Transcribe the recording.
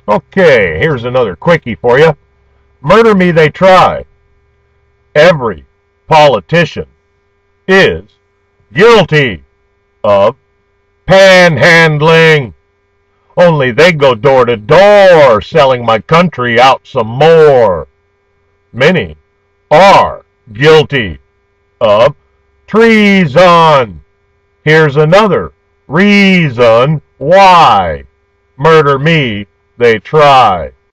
Okay, here's another quickie for you. Murder me they try. Every politician is guilty of panhandling. Only they go door to door, selling my country out some more. Many are guilty of treason. Here's another reason why. Murder me they try.